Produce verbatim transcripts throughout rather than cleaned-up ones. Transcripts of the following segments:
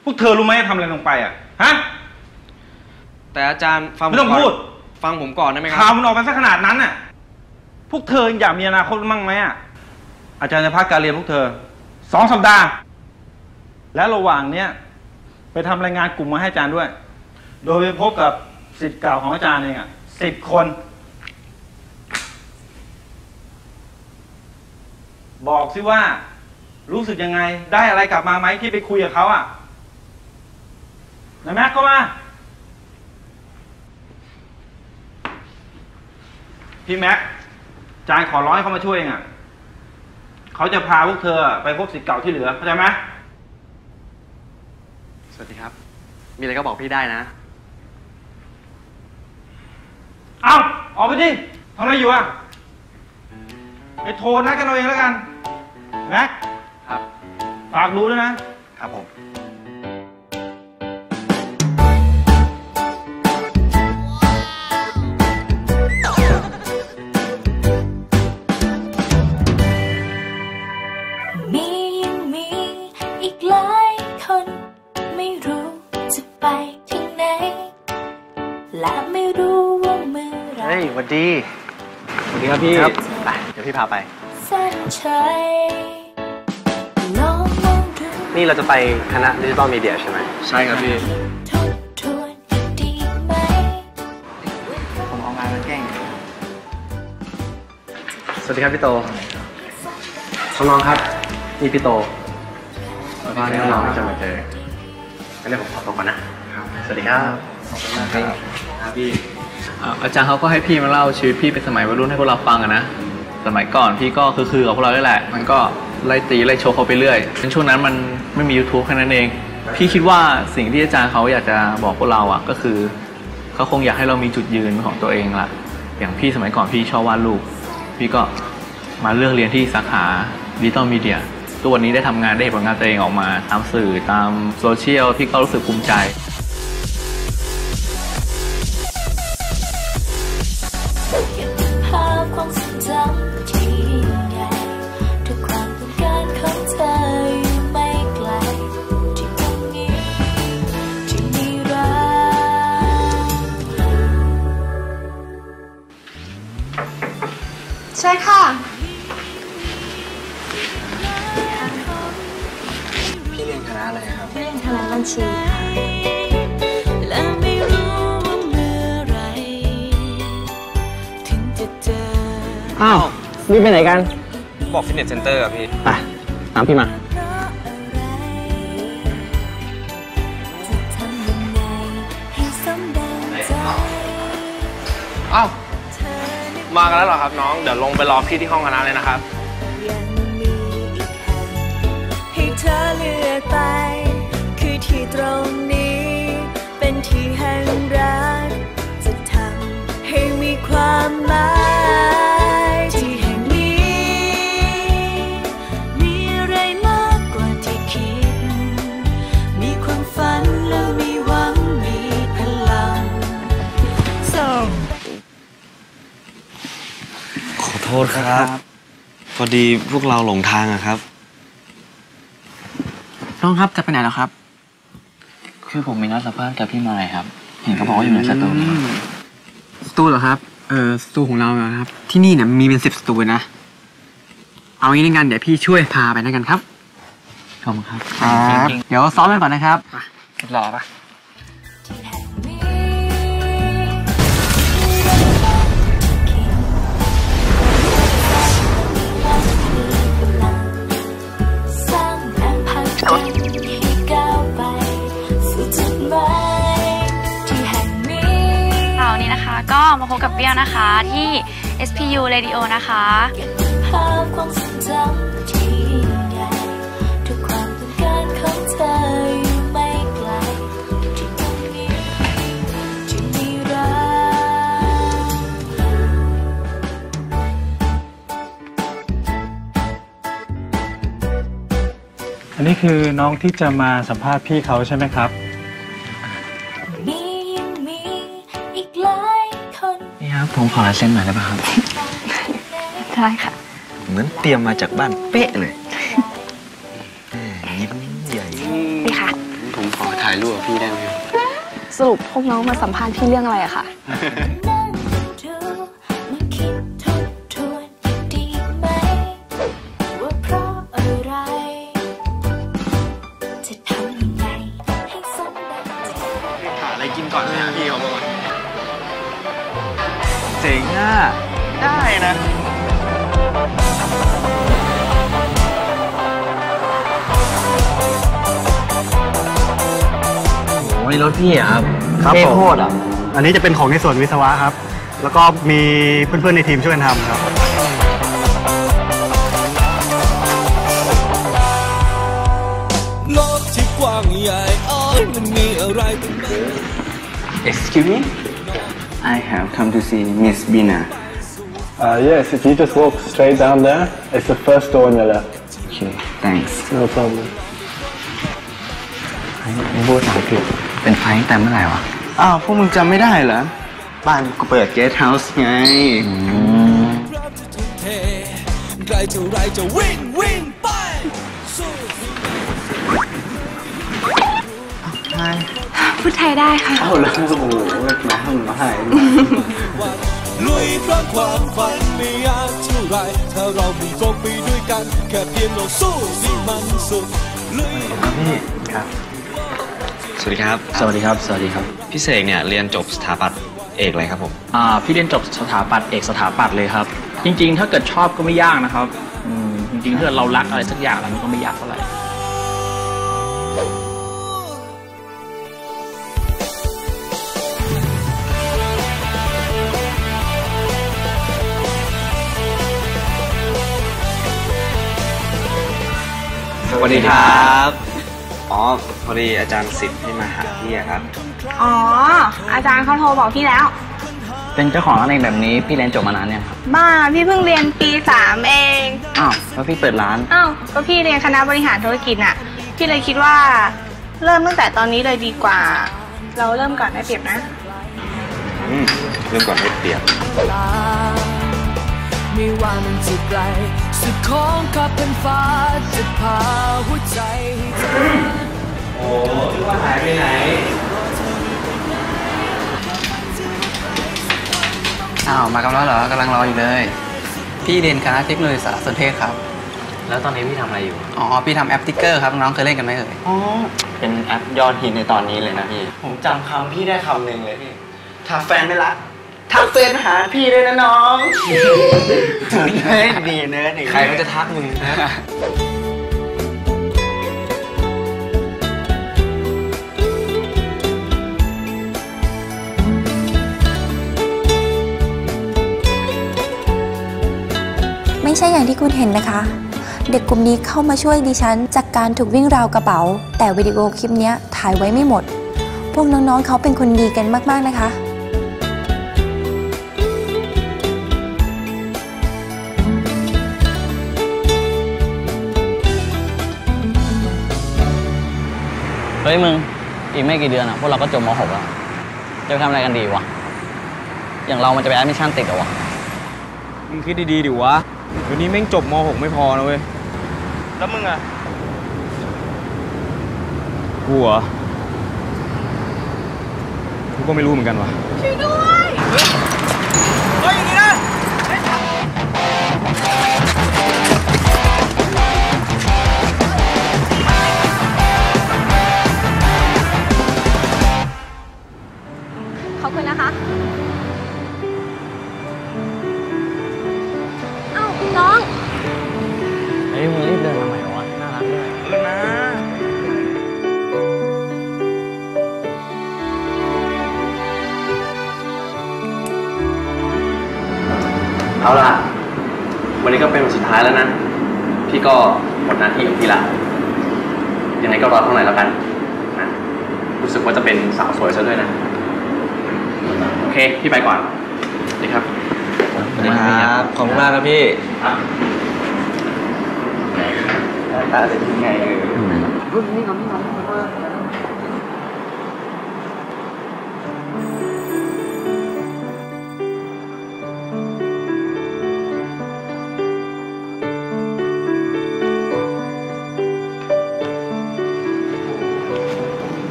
พวกเธอรู้ไหมทำอะไรลงไปอ่ะฮะแต่อาจารย์ฟังไม่ต้องพูดฟังผมก่อนได้ไหมครับข่าวมันออกมาสักขนาดนั้นน่ะพวกเธออยากมีอนาคตมั่งไหมอ่ะอาจารย์จะพักการเรียนพวกเธอสองสัปดาห์และระหว่างเนี้ยไปทำรายงานกลุ่มมาให้อาจารย์ด้วยโดยไปพบกับศิษย์เก่าของอาจารย์เองอ่ะสิบคนบอกสิว่ารู้สึกยังไงได้อะไรกลับมาไหมที่ไปคุยกับเขาอ่ะนายแม็กก็มาพี่แม็กอาจารย์ขอร้องให้เขามาช่วยเองอ่ะเขาจะพาพวกเธอไปพบศิษย์เก่าที่เหลือเข้าใจไหมสวัสดีครับมีอะไรก็บอกพี่ได้นะเอาออกไปดิทำอะไรอยู่อ่ะไปโทรนัดกันเราเองแล้วกันแม็กครับฝากรู้ด้วยนะครับผมมียังมีอีกหลายคนไม่รู้จะไปที่ไหนและไม่รู้ว่าเมื่อไรเฮ้ยสวัสดีสวัสดีครับพี่ครับไปเดี๋ยวพี่พาไปนี่เราจะไปคณะดิจิตอลมีเดียใช่ไหมใช่ครับพี่ผมเอางานมาแกล้งสวัสดีครับพี่โตน้องๆครับนี่พี่โตแล้วก็น้องๆจะมาเจองั้นเดี๋ยวผมขอตัวก่อนนะสวัสดีครับขอบคุณมากครับพี่อาจารย์เขาก็ให้พี่มาเล่าชีวิตพี่เป็นสมัยวัยรุ่นให้พวกเราฟังอะนะสมัยก่อนพี่ก็คือๆกับพวกเราได้แหละมันก็ไล่ตีไล่โชว์เขาไปเรื่อยในช่วงนั้นมันไม่มี ยูทูบ แค่นั้นเองพี่คิดว่าสิ่งที่อาจารย์เขาอยากจะบอกพวกเราอ่ะก็คือเขาคงอยากให้เรามีจุดยืนของตัวเองละอย่างพี่สมัยก่อนพี่ชอบวาดรูปพี่ก็มาเลือกเรียนที่สาขาดิจิตอลมีเดียตัววันนี้ได้ทำงานได้ผลงานตัวเองออกมาตามสื่อตามโซเชียลพี่ก็รู้สึกภูมิใจใช่ค่ะพี่เรียนคณะอะไรครับพี่เรียนคณะบัญชีอ้าวนี่ไปไหนกันบอกฟิตเนสเซ็นเตอร์อะพี่ไปตามพี่มาอ้าวมากันแล้วเหรอครับน้องเดี๋ยวลงไปรอพี่ที่ห้องคณะเลยนะครับยังมีอีกแห่งให้เธอเลือกไปคือที่ตรงนี้เป็นที่แห่งรักจะทำให้มีความหมายที่แห่งนี้มีอะไรมากกว่าที่คิดมีความฝันและมีหวังมีพลัง so ขอโทษครับพอดีพวกเราหลงทางอะครับน้องครับจะไปไหนแล้วครับคือผมมีนัดสัมภาษณ์กับพี่มายครับเห็นเขาบอกว่าอยู่ในสตูสตูเหรอครับเออสตูของเราเหรอครับที่นี่เนี่ยมีเป็นสิบสตูนะเอางี้ในงานเดี๋ยวพี่ช่วยพาไปนะกันครับขอบคุณครับครับเดี๋ยวซ้อมกันก่อนนะครับรอปะก็มาพบกับเบี้ยวนะคะที่ เอส พี ยู Radio นะคะภาพความทรงจำที่ใหญ่ทุกความต้องการของเธออยู่ไม่ไกลที่ตรงนี้ที่มีรักอันนี้คือน้องที่จะมาสัมภาษณ์พี่เขาใช่ไหมครับนี่ครับผมขอลายเซ็นหน่อยได้ป่ะครับได้ค่ะเหมือนเตรียมมาจากบ้านเป๊ะเลยยิ้มใหญ่ดีค่ะโถผมขอถ่ายรูปกับพี่ได้ไหมครับสรุปพวกน้องมาสัมภาษณ์พี่เรื่องอะไรอะคะนั่งดูมาคิดทบทวนดีไหมว่าเพราะอะไรจะทำยังไงให้สมดังใจหาอะไรกินก่อนนะพี่เขาบอกเจ๋งอ่ะได้นะโอ้ยรถพี่อะครับครับเท่ผมโคตรอ่ะอันนี้จะเป็นของในส่วนวิศวะครับ แล้วก็มีเพื่อนๆในทีมช่วยกันทำครับโลกที่กว้างใหญ่อ้อยมันมีอะไรกันบ้าง Excuse me I have come to see Miss Bina Uh, yes, if you just walk straight down there, it's the first door on your left. Okay thanks No problem. ไอ้พูดภาษาอังกฤษเป็นไฟตั้งแต่เมื่อไหร่วะ อ้าวพวกมึงจำไม่ได้เหรอ บ้านกูเปิดเกสต์เฮาส์ไงเราจะทุ่มเทไกลเท่าไรจะวิ่งวิ่งไปสู้พูดไทยได้ค่ะเอาแล้วโอ้โหมาทำมาให้วันลุยเพราะความฝันไม่ยากเท่าไรถ้าเรามีตรงไปด้วยกันแค่เพียงเราสู้ที่มันสุดลุยครับสวัสดีครับสวัสดีครับ สวัสดีครับพี่เสกเนี่ยเรียนจบสถาปัตย์เอกอะไรครับผมอ่าพี่เรียนจบสถาปัตย์เอกสถาปัตย์เลยครับ จริงๆ ถ้าเกิดชอบก็ไม่ยากนะครับอืมจริงๆถ้าเกิดเรารักอะไรสักอย่างแล้วมันก็ไม่ยากเท่าไหร่สวัสดีครับอ๋อพอดีอาจารย์สิทธิ์ให้มาหาพี่อะครับอ๋อ อาจารย์เขาโทรบอกพี่แล้วเป็นเจ้าของร้านเองแบบนี้พี่เรียนจบมานานยังครับบ้า พี่เพิ่งเรียนปีสามเองอ้าวแล้วพี่เปิดร้านอ้าว ก็พี่เรียนคณะบริหารธุรกิจน่ะ พี่เลยคิดว่า เริ่มตั้งแต่ตอนนี้เลยดีกว่า เราเริ่มก่อนได้เปรียบนะอืมเริ่มก่อนได้เปรียบไม่ว่ามันจะไกลสุดของขอบเป็นฟ้าจะพาหัวใจให้เธอโอ้คิดว่าหายไปไหนอ้าวมากันแล้วเหรอกำลังรออยู่เลย พี่เรียนคณะเทคโนโลยีสารสนเทศครับแล้วตอนนี้พี่ทำอะไรอยู่อ๋อ พี่ทำแอปติ๊กเกอร์ครับ น้องเคยเล่นกันไหมเอ่ยอ๋อ เป็นแอปยอดฮิตในตอนนี้เลยนะพี่ผมจำคำพี่ได้คำหนึ่งเลยพี่ ถ้าแฟนไม่รักทักเฟซหาพี่ด้วยนะน้องเฮ้ยดีเนื้อดีใครก็จะทักมึงนะไม่ใช่อย่างที่คุณเห็นนะคะ เด็กกลุ่มนี้เข้ามาช่วยดิฉันจากการถูกวิ่งราวกระเป๋า แต่วิดีโอคลิปนี้ถ่ายไว้ไม่หมด พวกน้องๆเขาเป็นคนดีกันมากๆนะคะเฮ้ยมึง อีกไม่กี่เดือนอ่ะพวกเราก็จบม .หก แล้ว จะไปทำอะไรกันดีวะ อย่างเรามันจะไปแอดมิชชั่นติดเหรอวะมึงคิดดีๆดิวะเดี๋ยวนี้แม่งจบม .หก ไม่พอนะเว้ย แล้วมึงอะกูเหรอ กูก็ไม่รู้เหมือนกันวะช่วยด้วยเฮ้ยอย่างนี้นะขอบคุณนะคะ เอ้า น้องเฮ้ยมึงรีบเดินมาใหม่วะ น่ารักด้วยเออนะเอาล่ะ วันนี้ก็เป็นวันสุดท้ายแล้วนะ พี่ก็หมดหน้าที่ของพี่ละ ยังไงก็รอข้างในแล้วกันนะรู้สึกว่าจะเป็นสาวสวยซะด้วยนะ โอเค พี่ไปก่อนสวัสดีครับสวัสดีครับ ขอบคุณมากครับพี่ครับตาจะยังไงเออ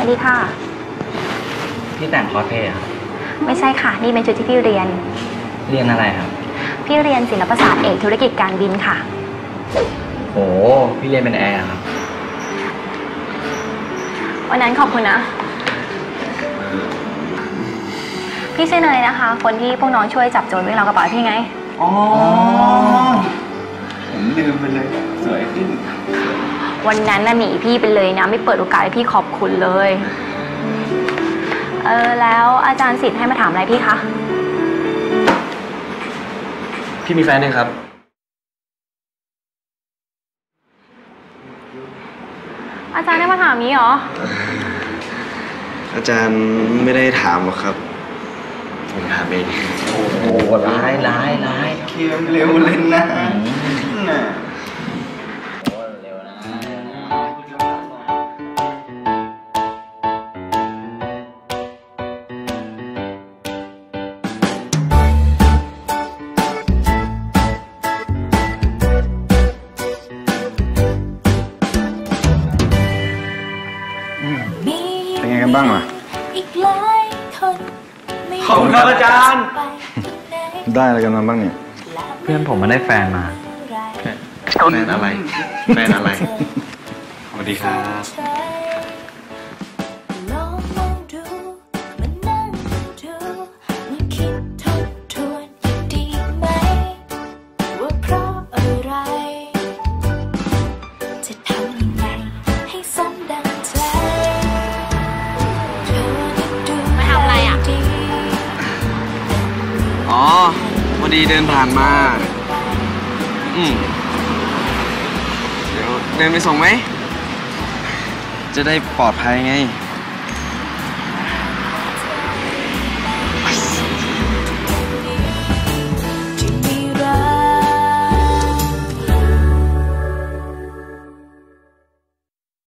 วัสดีค่ะพี่แต่งคอสเพลย์ครับไม่ใช่ค่ะ นี่เป็นชุดที่พี่เรียนเรียนอะไรครับพี่เรียนศิลปศาสตร์เอกธุรกิจการบินค่ะโอ้พี่เรียนเป็นแอร์ครับวันนั้นขอบคุณนะ พี่ชื่อเนยนะคะ คนที่พวกน้องช่วยจับโจรวิ่งราวกระเป๋าพี่ไงอ๋อ ผมลืมไปเลย สวยขึ้นวันนั้นน่ะหนีพี่ไปเลยนะ ไม่เปิดโอกาสให้พี่ขอบคุณเลย เออแล้วอาจารย์สิทธิ์ให้มาถามอะไรพี่คะพี่มีแฟนยังครับอาจารย์ได้มาถามนี้เหรออาจารย์ไม่ได้ถามหรอกครับ ผมถามเองโอ้โหร้ายร้ายร้ายเคียมเร็วเล่นนะน่ะโอ้เร็วนะเป็นไงกันบ้างล่ะขอบคุณครับอาจารย์ได้อะไรกันมาบ้างเนี่ยเพื่อนผมมาได้แฟนมาแฟนอะไร แฟนอะไร สวัสดีครับลองมองดูมานั่งดูมาคิดทบทวนอย่างดีไหมว่าเพราะอะไรจะทำยังไงให้สมดังใจเธอได้ดูมาทำอะไรอ่ะอ๋อ พอดีเดินผ่านมา อืม เดี๋ยวเดินไปส่งไหม จะได้ปลอดภัยไง